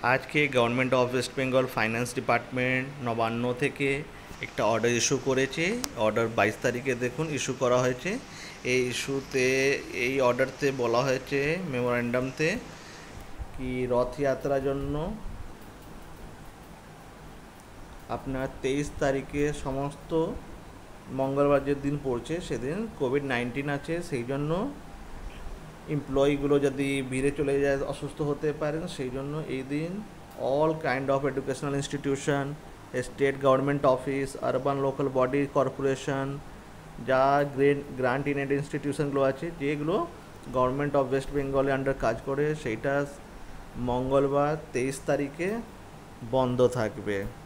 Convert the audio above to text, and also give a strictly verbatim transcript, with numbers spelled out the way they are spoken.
আজকে government of West Bengal finance department Nabanna থেকে একটা অর্ডার ইস্যু করেছে। অর্ডার বাইশ তারিখে দেখুন ইস্যু করা হয়েছে। এই ইস্যুতে এই অর্ডারতে বলা হয়েছে মেমোরেন্ডামতে কি রথযাত্রার জন্য আপনার তেইশ তারিখে সমস্ত মঙ্গলবার যে দিন পড়ছে সেদিন কোভিড নাইন্টিন আছে, সেই জন্য এমপ্লয়িগুলো যদি ভিড়ে চলে যায় অসুস্থ হতে পারেন, সেই জন্য এই দিন all kind of educational institution, state government office, urban local body corporation, যা গ্রেন গ্রান্ট ইনেড ইনস্টিটিউশনগুলো আছে যেগুলো গভর্নমেন্ট অফ ওয়েস্ট বেঙ্গলে আন্ডার কাজ করে, সেইটা মঙ্গলবার তেইশ তারিখে বন্ধ থাকবে।